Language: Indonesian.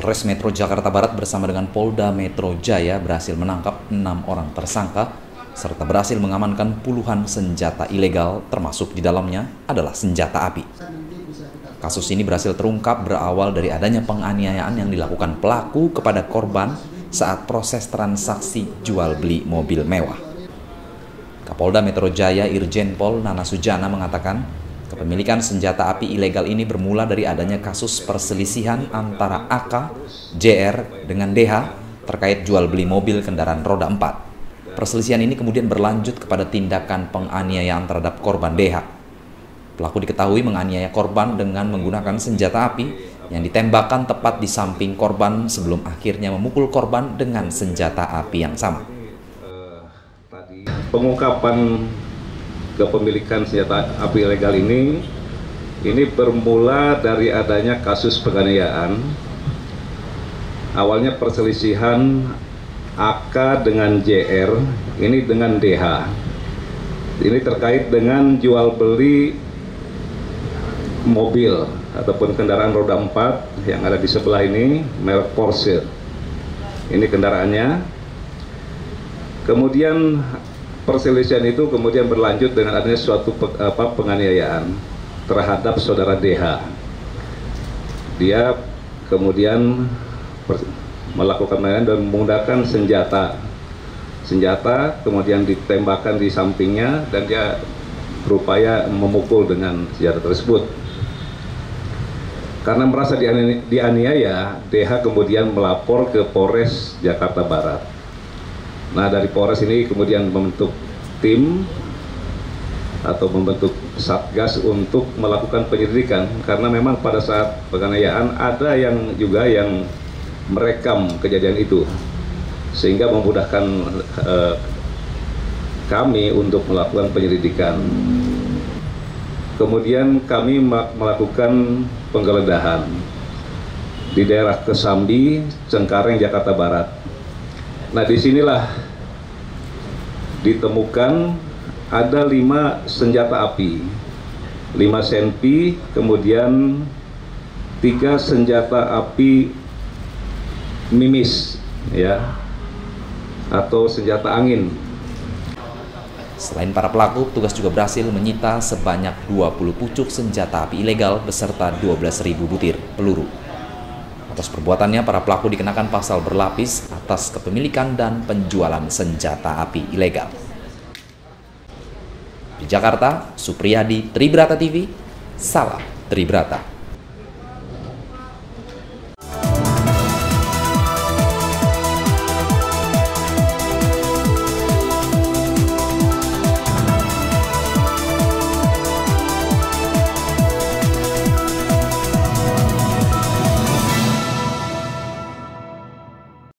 Polres Metro Jakarta Barat bersama dengan Polda Metro Jaya berhasil menangkap 6 orang tersangka serta berhasil mengamankan puluhan senjata ilegal, termasuk di dalamnya adalah senjata api. Kasus ini berhasil terungkap berawal dari adanya penganiayaan yang dilakukan pelaku kepada korban saat proses transaksi jual beli mobil mewah. Kapolda Metro Jaya Irjen Pol Nana Sujana mengatakan, kepemilikan senjata api ilegal ini bermula dari adanya kasus perselisihan antara AK, JR dengan DH terkait jual beli mobil kendaraan roda 4. Perselisihan ini kemudian berlanjut kepada tindakan penganiayaan terhadap korban DH. Pelaku diketahui menganiaya korban dengan menggunakan senjata api yang ditembakkan tepat di samping korban sebelum akhirnya memukul korban dengan senjata api yang sama. Pengungkapan kepemilikan senjata api ilegal ini bermula dari adanya kasus penganiayaan. Awalnya perselisihan AK dengan JR, ini dengan DH. Ini terkait dengan jual beli mobil ataupun kendaraan roda 4 yang ada di sebelah ini, merek Porsche. Ini kendaraannya. Kemudian perselisihan itu kemudian berlanjut dengan adanya suatu penganiayaan terhadap saudara DH. Dia kemudian melakukan penganiayaan dan menggunakan senjata kemudian ditembakkan di sampingnya dan dia berupaya memukul dengan senjata tersebut. Karena merasa dianiaya, DH kemudian melapor ke Polres Jakarta Barat. Nah, dari Polres ini kemudian membentuk tim atau membentuk satgas untuk melakukan penyelidikan, karena memang pada saat penganiayaan ada yang juga yang merekam kejadian itu, sehingga memudahkan kami untuk melakukan penyelidikan. Kemudian kami melakukan penggeledahan di daerah Kesambi, Cengkareng, Jakarta Barat. Nah, disinilah ditemukan ada 5 senjata api, 5 senpi, kemudian 3 senjata api mimis, ya, atau senjata angin. Selain para pelaku, petugas juga berhasil menyita sebanyak 20 pucuk senjata api ilegal beserta 12.000 butir peluru. Atas perbuatannya, para pelaku dikenakan pasal berlapis atas kepemilikan dan penjualan senjata api ilegal. Di Jakarta, Supriyadi, Tribrata TV, salam Tribrata.